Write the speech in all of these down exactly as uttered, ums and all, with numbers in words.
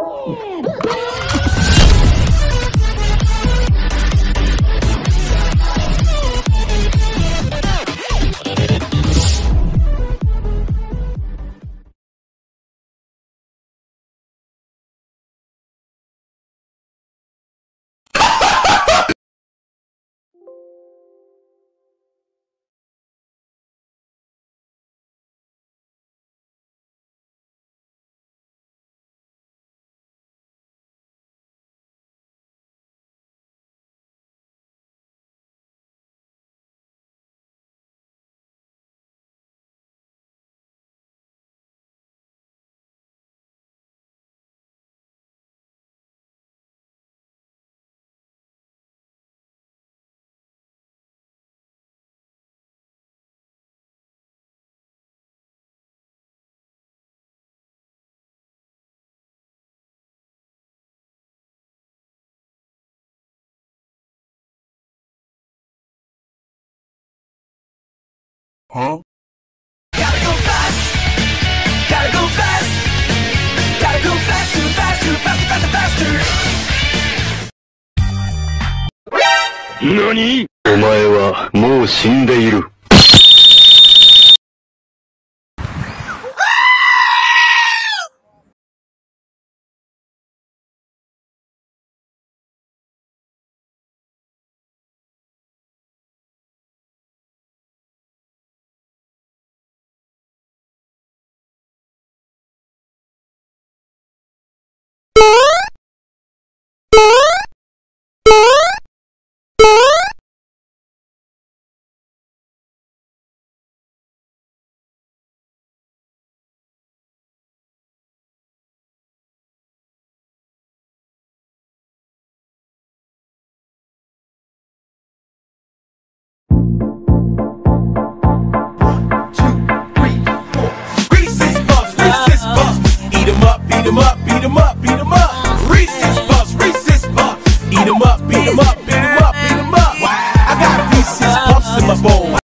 Huh? Gotta go fast, gotta go fast, gotta go faster, faster, faster, faster, faster. 何？お前はもう死んでいる。 Beat 'em up, beat 'em up, beat 'em up. Reese's Puffs, Reese's Puffs. Eat 'em up, beat 'em up, beat 'em up, beat 'em up. I got Reese's Puffs in my bowl.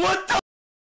What the?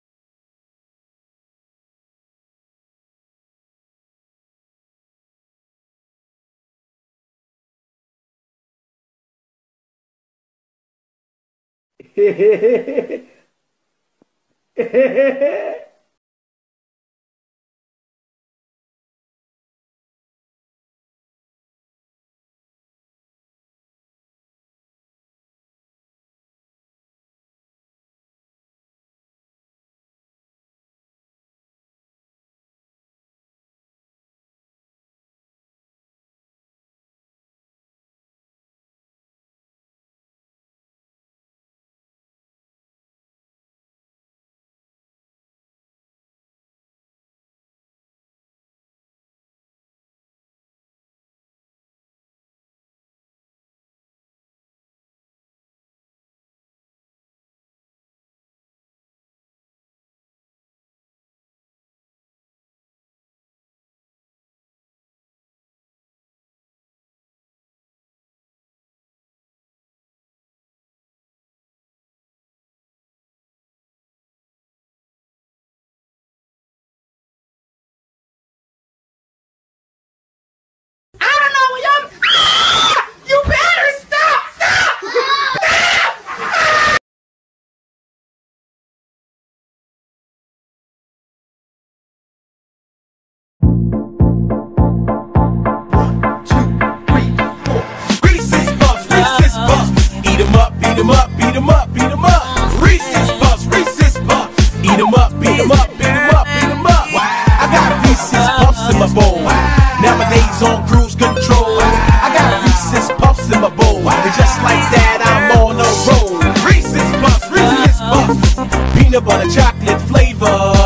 Beat 'em up, beat 'em up, beat 'em up. Reese's Puffs, Reese's Puffs. Eat 'em up, beat 'em up, beat 'em up, beat 'em up. I got Reese's Puffs in my bowl. Nowadays on cruise control. I got Reese's Puffs in my bowl. And just like that, I'm on a roll. Reese's Puffs, Reese's Puffs. Peanut butter chocolate flavor.